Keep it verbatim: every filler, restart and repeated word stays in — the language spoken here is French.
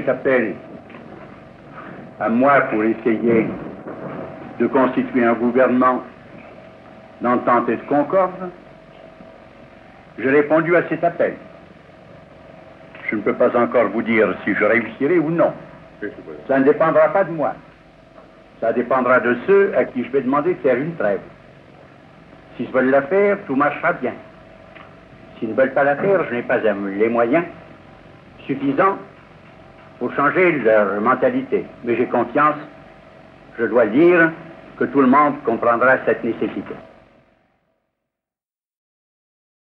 cet appel à moi pour essayer de constituer un gouvernement d'entente et de concorde, j'ai répondu à cet appel. Je ne peux pas encore vous dire si je réussirai ou non. Ça ne dépendra pas de moi. Ça dépendra de ceux à qui je vais demander de faire une trêve. S'ils veulent la faire, tout marchera bien. S'ils ne veulent pas la faire, je n'ai pas les moyens suffisants pour changer leur mentalité. Mais j'ai confiance, je dois dire, que tout le monde comprendra cette nécessité.